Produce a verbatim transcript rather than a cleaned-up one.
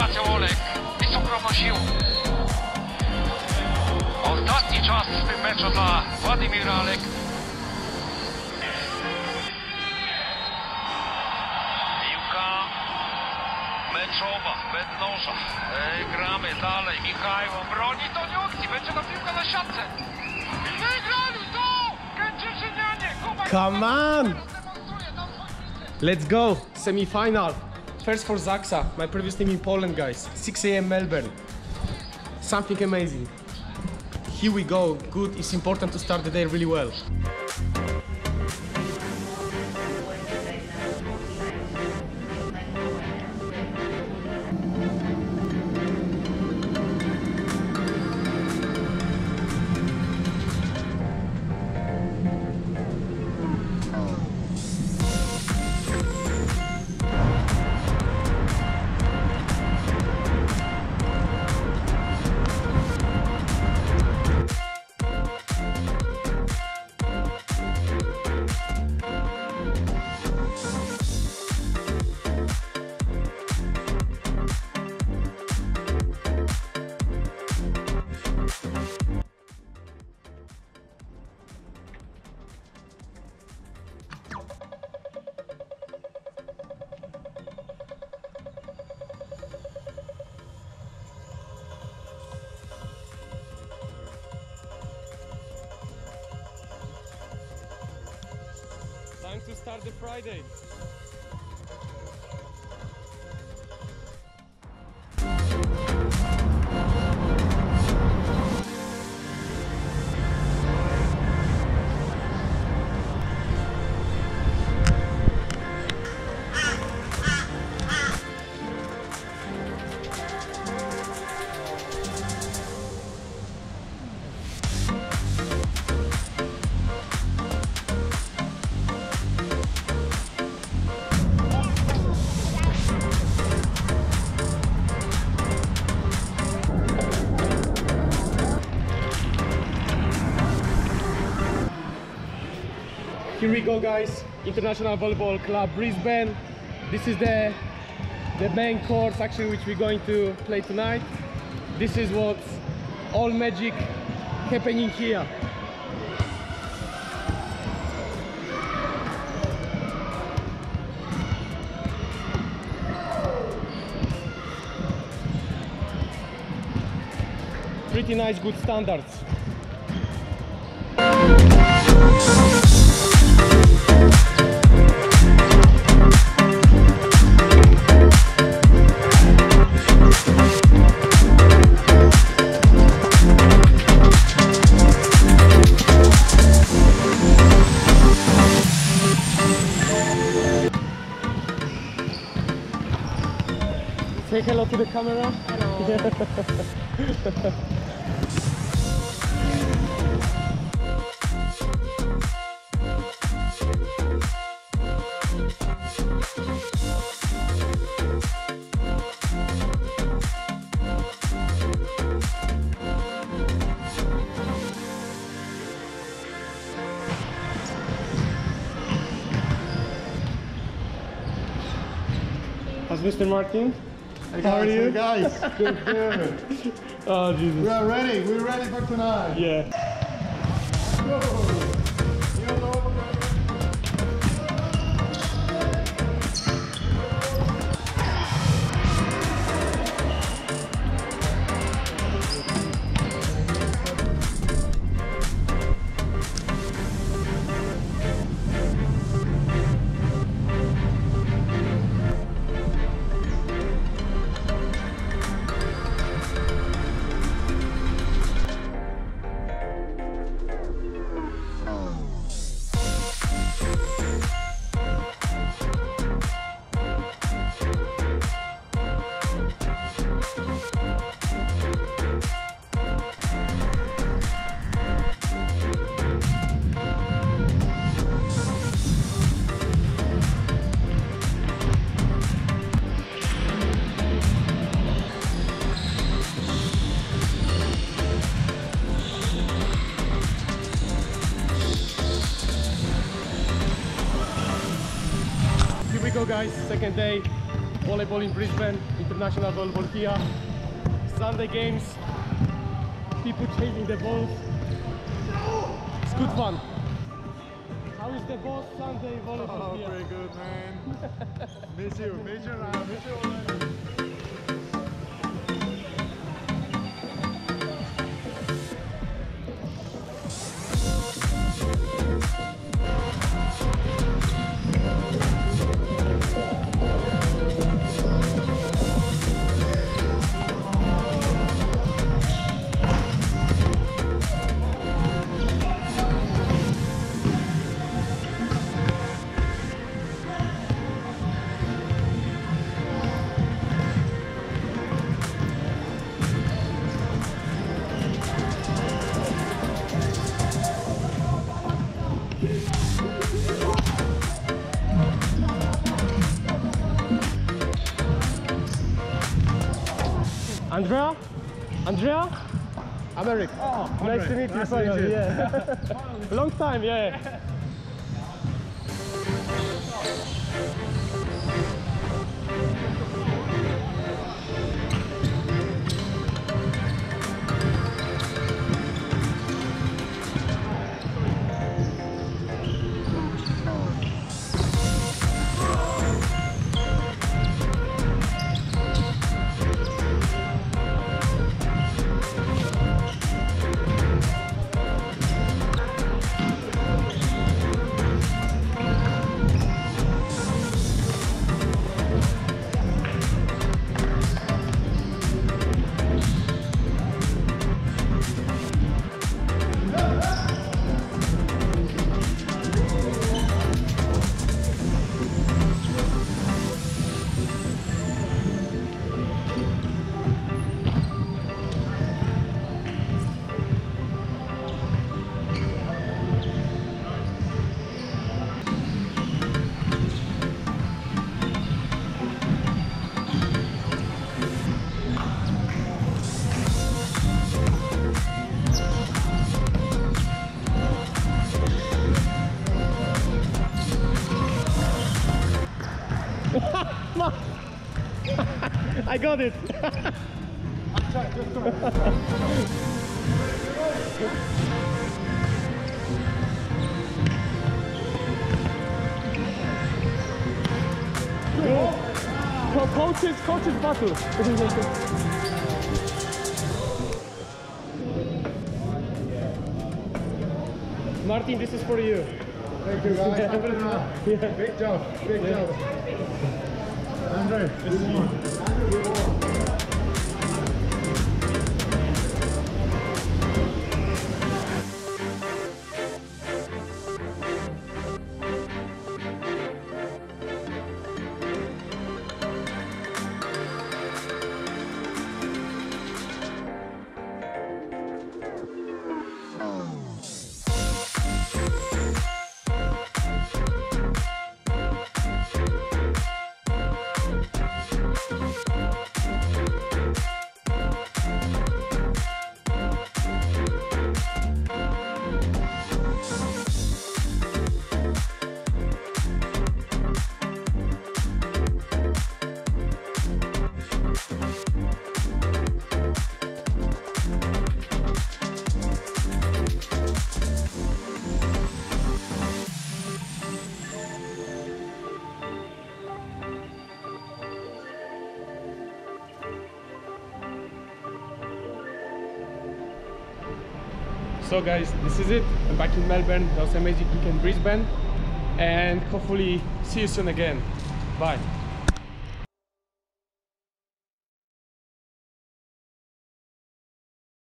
Ignacio Olek, wysoko ma siłą. Ostatni czas w tym meczu dla Władimira Olek. Piłka meczowa, bez noża. E, gramy dalej. Michał broni Doniucki. Będzie ta piłka na siatce. Wygrali to! Kędzierzynianie! Come on! Let's go! Semi-final. First for Zaksa, my previous team in Poland, guys. six A M Melbourne. Something amazing. Here we go. Good. It's important to start the day really well. Time to start the Friday. Here we go, guys. International Volleyball Club Brisbane. This is the the main course actually which we're going to play tonight. This is what's all magic happening here. Pretty nice, good standards. Say hello to the camera. Hello. How's Mister Martin? Hey How are guys, you? hey guys, good, good. Oh Jesus. We are ready, we're ready for tonight. Yeah. Go. You know, Here we go, guys. Second day. volleyball in Brisbane, international volleyball here. Sunday games, people chasing the balls. It's good fun. How is the boss Sunday volleyball Oh, here? pretty good, man. Miss you, miss you now, miss you already. Andrea? Andrea? Americ. Oh, nice to meet you. Nice to meet you. Yeah. Long time, yeah. I got it. Co coaches, coaches battle. Martin, this is for you. Thank you, guys. Yeah. Great job, great Yeah. job. Andre, this is one. Andre, we won. So guys, this is it. I'm back in Melbourne. That was amazing week in Brisbane, and hopefully see you soon again. Bye.